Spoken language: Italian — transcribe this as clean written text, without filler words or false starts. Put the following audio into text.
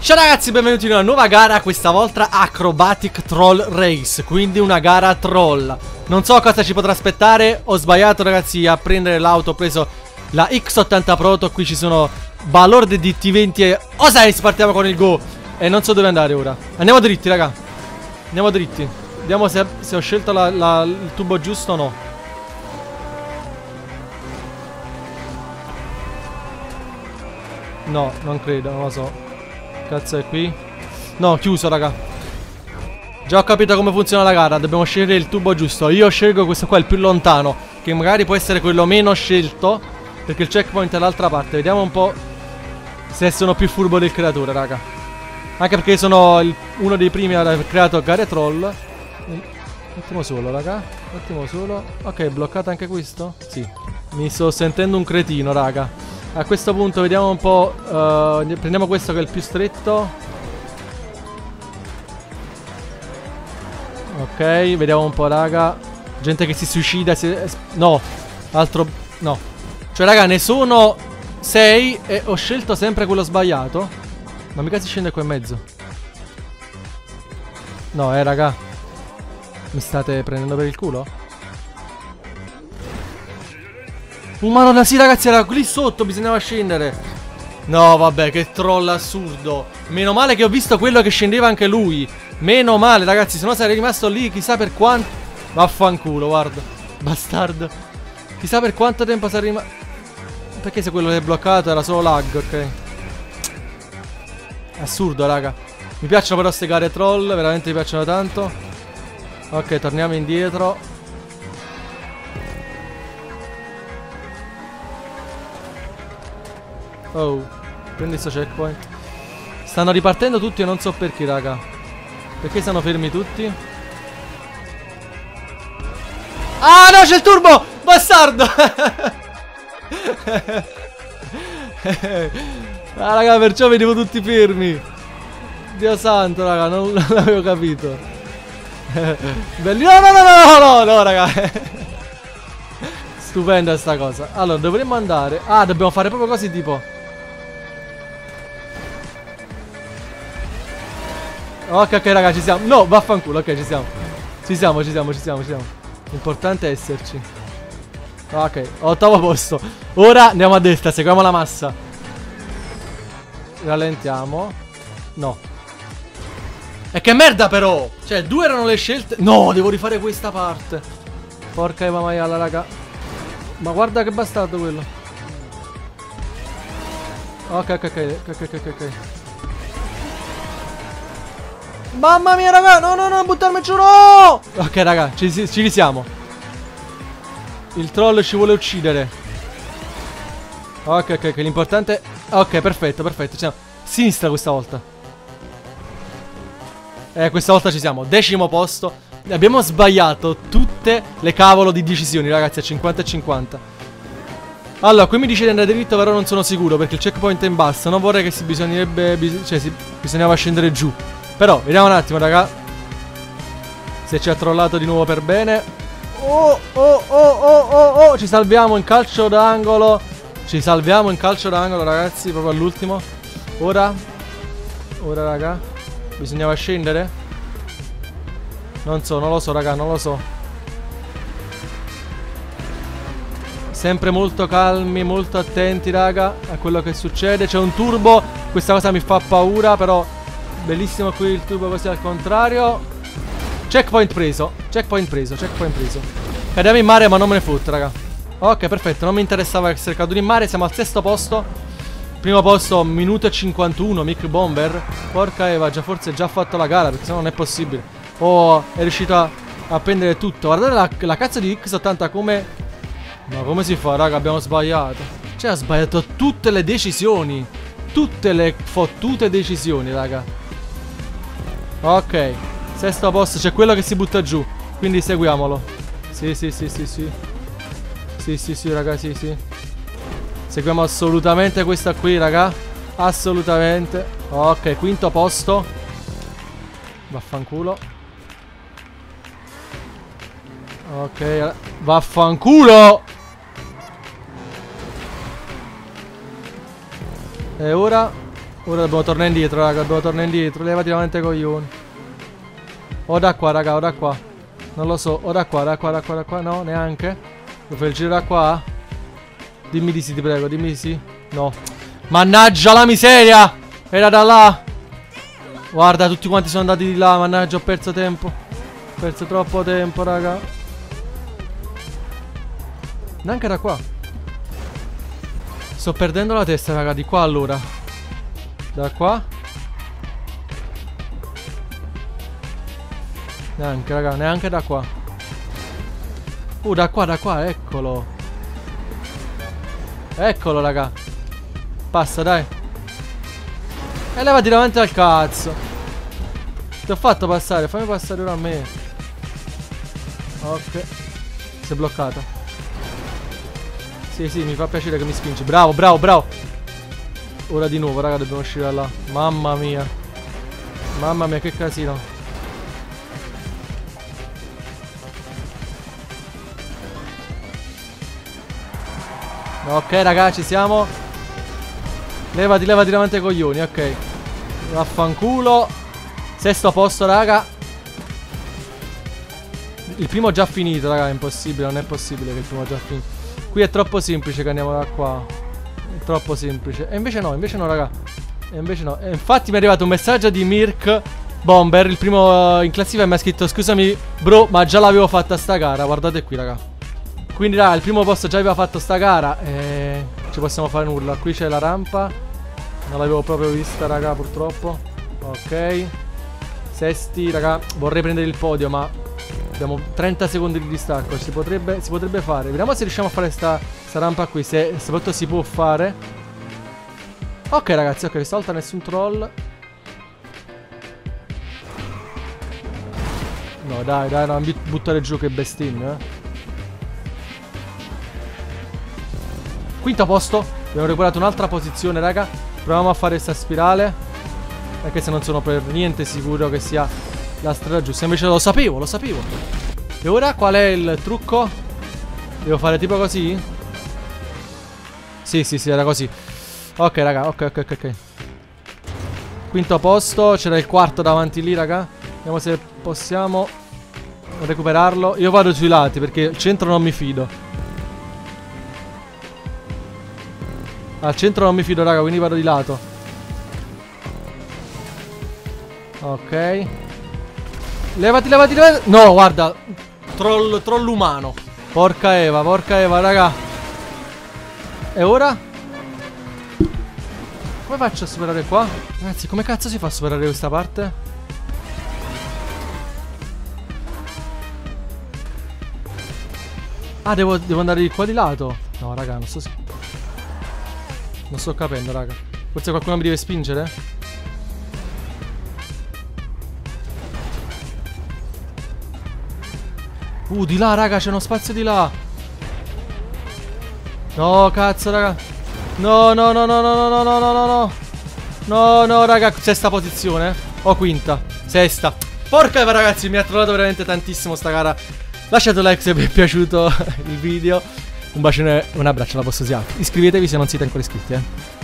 Ciao ragazzi, benvenuti in una nuova gara, questa volta Acrobatic Troll Race, quindi una gara troll. Non so cosa ci potrà aspettare, ho sbagliato ragazzi a prendere l'auto, ho preso la X80 Proto, qui ci sono Balord DT20 e Osiris, partiamo con il go. E non so dove andare ora. Andiamo dritti raga, andiamo dritti. Vediamo se ho scelto il tubo giusto o no. No, non credo, non lo so. Cazzo è qui? No, chiuso raga. Già ho capito come funziona la gara. Dobbiamo scegliere il tubo giusto. Io scelgo questo qua, il più lontano, che magari può essere quello meno scelto, perché il checkpoint è dall'altra parte. Vediamo un po' se sono più furbo del creatore raga. Anche perché sono uno dei primi ad aver creato gare troll. Un attimo solo raga, un attimo solo. Ok, è bloccato anche questo? Sì. Mi sto sentendo un cretino raga. A questo punto vediamo un po'. Prendiamo questo che è il più stretto. Ok, vediamo un po' raga. Gente che si suicida. No, altro. No. Cioè raga, ne sono 6 e ho scelto sempre quello sbagliato. Ma mica si scende qua in mezzo. No, raga. Mi state prendendo per il culo? Madonna, sì ragazzi, era lì sotto, bisognava scendere. No vabbè, che troll assurdo. Meno male che ho visto quello che scendeva anche lui. Meno male ragazzi, se no sarei rimasto lì chissà per quanto. Vaffanculo, guarda. Bastardo. Chissà per quanto tempo sarei rimasto. Perché se quello che è bloccato era solo lag, ok. Assurdo raga. Mi piacciono però queste gare troll, veramente mi piacciono tanto. Ok, torniamo indietro. Oh, prendi sto checkpoint. Stanno ripartendo tutti e non so perché, raga. Perché stanno fermi tutti? Ah, no, c'è il turbo! Bastardo! Ah, raga, perciò vedevo tutti fermi. Dio santo, raga, non l'avevo capito. Belli... No, raga. Stupenda sta cosa. Allora, dovremmo andare... Ah, dobbiamo fare proprio così, tipo... Ok, raga, ci siamo. No, vaffanculo, ok, ci siamo. Ci siamo. L'importante è esserci. Ok, ottavo posto. Ora andiamo a destra, seguiamo la massa. Rallentiamo. No. E che merda però. Cioè, 2 erano le scelte. No, devo rifare questa parte. Porca Eva maiala, raga. Ma guarda che bastardo quello. Ok. Mamma mia raga, no, buttarmi giù, no! Ok raga, ci risiamo. Il troll ci vuole uccidere. Ok, l'importante... Ok, perfetto, sinistra questa volta. Questa volta ci siamo, 10° posto. Abbiamo sbagliato tutte le cavolo di decisioni ragazzi, a 50 e 50. Allora, qui mi dice di andare dritto, però non sono sicuro perché il checkpoint è in basso. Non vorrei che bisognava scendere giù. Però, vediamo un attimo, raga. Se ci ha trollato di nuovo per bene. Oh. Ci salviamo in calcio d'angolo. Ragazzi, proprio all'ultimo. Ora, raga. Bisognava scendere? Non lo so, raga, non lo so. Sempre molto calmi, molto attenti, raga, a quello che succede. C'è un turbo. Questa cosa mi fa paura, però... Bellissimo qui il tubo così al contrario. Checkpoint preso. Cadiamo in mare ma non me ne fotte raga. Ok, perfetto, non mi interessava essere caduti in mare. Siamo al 6° posto. Primo posto, minuto e 51, Mick Bomber. Porca Eva, forse già fatto la gara, perché sennò non è possibile. Oh, è riuscito a prendere tutto. Guardate la cazzo di X80 come... Ma come si fa raga, abbiamo sbagliato. Cioè ha sbagliato tutte le decisioni. Tutte le fottute decisioni raga. Ok, 6° posto, c'è quello che si butta giù. Quindi seguiamolo. Sì, raga, sì. Seguiamo assolutamente questa qui, raga. Assolutamente. Ok, 5° posto. Vaffanculo. Ok, vaffanculo. E ora Ora dobbiamo tornare indietro, raga. Dobbiamo tornare indietro. Levati davanti ai coglioni. O da qua, raga, o da qua. Non lo so. O da qua, da qua, da qua, da qua. No, neanche. Devo fare il giro da qua. Dimmi di sì, ti prego. Dimmi di sì. No. Mannaggia la miseria. Era da là. Guarda, tutti quanti sono andati di là. Mannaggia, ho perso tempo. Ho perso troppo tempo, raga. Neanche da qua. Sto perdendo la testa, raga. Di qua allora. Da qua. Neanche, raga. Neanche da qua. Da qua. Eccolo. Eccolo, raga. Passa, dai. E levati davanti al cazzo. Ti ho fatto passare. Fammi passare ora a me. Ok. Si è bloccato. Sì, mi fa piacere che mi spingi. Bravo, bravo, bravo. Ora di nuovo, raga, dobbiamo uscire da là. Mamma mia. Mamma mia, che casino. Ok, raga, ci siamo. Levati davanti ai coglioni, ok. Vaffanculo. Sesto posto, raga. Il primo già finito, raga, è impossibile. Non è possibile che il primo già finito. Qui è troppo semplice che andiamo da qua. È troppo semplice. E invece no, raga. E invece no. E infatti mi è arrivato un messaggio di Mirk Bomber, il primo in classifica, e mi ha scritto: scusami bro, ma già l'avevo fatta sta gara. Guardate qui, raga. Quindi, raga, il primo posto già aveva fatto sta gara. E ci possiamo fare nulla. Qui c'è la rampa. Non l'avevo proprio vista, raga, purtroppo. Ok. Sesti, raga. Vorrei prendere il podio, ma abbiamo 30 secondi di distacco. Si potrebbe fare. Vediamo se riusciamo a fare sta rampa qui. Se soprattutto si può fare. Ok, ragazzi, ok, stavolta nessun troll. No, dai, non buttare giù che bestemmia, Quinto posto. Abbiamo recuperato un'altra posizione, raga. Proviamo a fare questa spirale, anche se non sono per niente sicuro che sia la strada giusta. Invece lo sapevo. E ora qual è il trucco? Devo fare tipo così? Sì, era così. Ok, raga, ok. Quinto posto. C'era il quarto davanti lì, raga. Vediamo se possiamo recuperarlo. Io vado sui lati perché il centro non mi fido. Al centro non mi fido, raga, quindi vado di lato. Ok. Levati. No, guarda. Troll umano. Porca Eva, raga. E ora? Come faccio a superare qua? Ragazzi, come cazzo si fa a superare questa parte? Ah, devo andare di qua di lato. No, raga, non sto capendo, raga. Forse qualcuno mi deve spingere? Di là, raga, c'è uno spazio di là. No, cazzo, raga. No, raga, sesta posizione. O quinta. Sesta. Porca, ragazzi, mi ha trovato veramente tantissimo sta gara. Lasciate un like se vi è piaciuto il video. Un bacione e un abbraccio alla vostra Iscrivetevi se non siete ancora iscritti,